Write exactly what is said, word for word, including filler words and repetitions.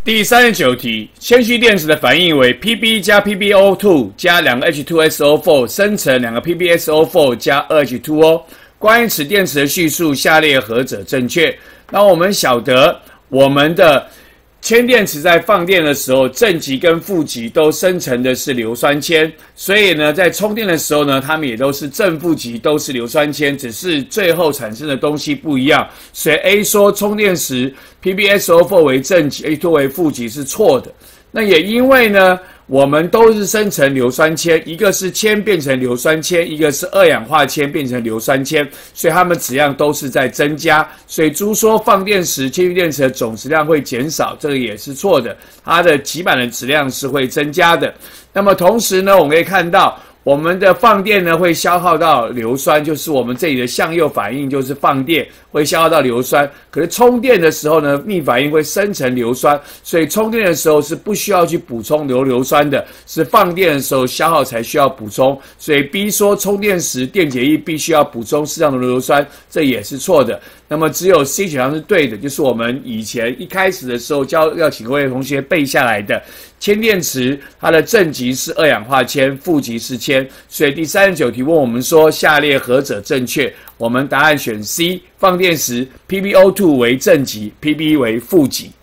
第三十九题，铅蓄电池的反应为 P B 加 P b O 二 加两个 H 二 S O 四 生成两个 P b S O 四 加 二 H 二 O。关于此电池的叙述，下列何者正确？那我们晓得，我们的铅电池在放电的时候，正极跟负极都生成的是硫酸铅，所以呢，在充电的时候呢，它们也都是正负极都是硫酸铅，只是最后产生的东西不一样。所以 A 说充电时 P b S O 四 为正极 ，H 二 为负极是错的。那也因为呢，我们都是生成硫酸铅，一个是铅变成硫酸铅，一个是二氧化铅变成硫酸铅，所以它们质量都是在增加。所以猪说放电时铅蓄电池的总质量会减少，这个也是错的，它的极板的质量是会增加的。那么同时呢，我们可以看到，我们的放电呢会消耗到硫酸，就是我们这里的向右反应就是放电会消耗到硫酸。可是充电的时候呢，逆反应会生成硫酸，所以充电的时候是不需要去补充硫硫酸的，是放电的时候消耗才需要补充。所以 B 说充电时电解液必须要补充适当的硫硫酸，这也是错的。那么只有 C 选项是对的，就是我们以前一开始的时候教要请各位同学背下来的。铅电池它的正极是二氧化铅，负极是铅，所以第三十九题问我们说下列何者正确？我们答案选 C， 放电时 P b O 二 为正极 ，P b 为负极。